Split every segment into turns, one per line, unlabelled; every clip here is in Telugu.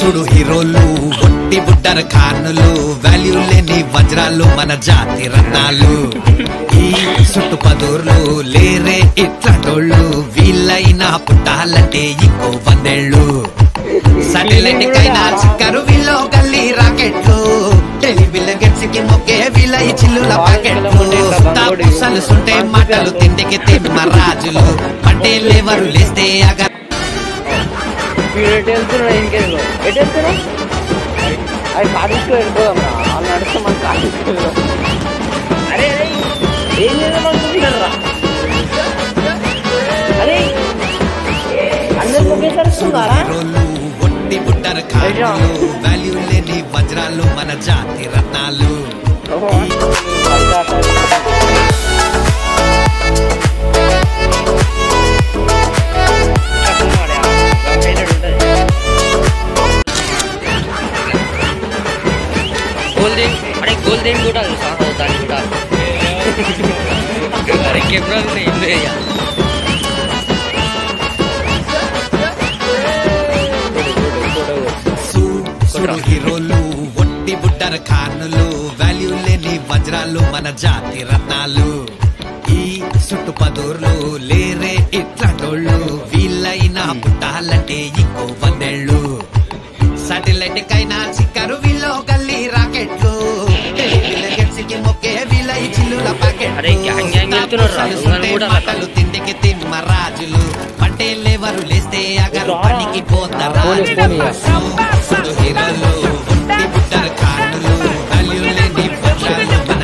సుడు హీరోలు ఒట్టి బుడ్డర్ ఖానులు వాల్యూ లేని వజ్రాలు మన జాతి రత్నాలు ఈ సుట్టు పదూర్లు లేరే ఇట్లాంటోళ్ళు వీళ్ళైనా పుట్టాలంటే ఇంకో 100 ఏళ్ళు సాటిలైట్ కైనా చిక్కరు వీళ్ళు గల్లీ రాకెట్లు టెలివిజన్ గెట్స్ కి మొక్కే వీళ్ళ చిల్లుల పాకెట్లు సలుసుంటే మాటలు తిండికి తిమ్మ రాజులు పట్టే లేవరు లేస్తే అగ ఒట్టి బుట్టర్ ఖానులు వాల్యూ లేని వజ్రాలు మన జాతి రత్నాలు
गोल्डन కూడా దాని కూడా అరే కెమెరా ఇల్లు
సుడు హీరోలు ఒట్టి బుడ్డర్ ఖానులు వాల్యూ లేని వజ్రాలు మన జాతి రత్నాలు ఈ సుట్టు పదూర్లు లేరే ఇట్లాంటోళ్ళు వీళ్ళైనా పుట్టాలంటే ఇంకో 100 ఏళ్ళు సాటిలైట్ కైనా చిక్కరు వీళ్ళు గల్లీ రాకెట్లు టెలివిజన్ గెట్స్ కి మొక్కే వీళ్ళ చిల్లుల పాకెట్లు మాటలు తిండికి తిమ్మ రాజులు పట్టే లేవరు లేస్తే అగరు పనికి పోతారా సుడు హీరోలు ఒట్టి బుట్టర్ ఖానులు వాల్యూ లేని వజ్రాలు మన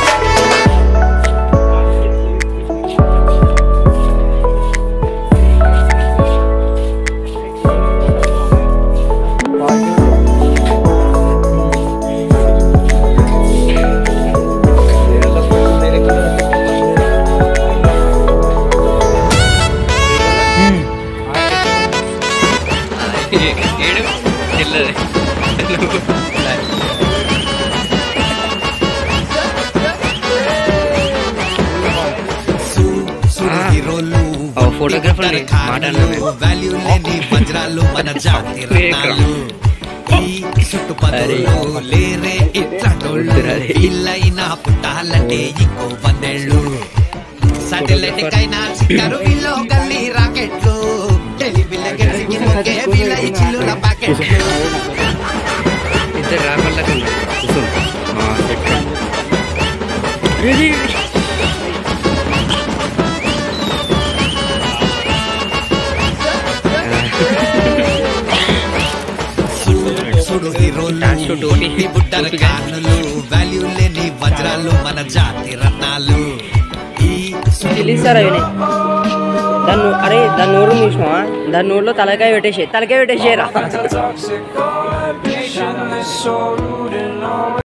ఫోటోగ్రాఫర్
వాల్యూ లేని వజ్రాలు మన జాతి రత్నాలు ఈ సుట్టు పదూర్లు లేరే ఇట్లాంటోళ్ళు వీళ్ళైనా పుట్టాలంటే ఇంకో 100 ఏళ్ళు సాటిలైట్ కైనా చిక్కరు వీళ్ళు గల్లీ రాకెట్లు టెలివిజన్ గెట్స్ కి మొక్కే వీళ్ళ చిల్లుల పాకెట్లు
ఇద్దరు రాబర్లకు
సుడు హీరోలు ఒట్టి బుట్టర్ ఖానులు వాల్యూ లేని వజ్రాలు మన జాతి రత్నాలు
దాని నోరు మూసినా దాని నోరులో తలకాయ పెట్టేసేరా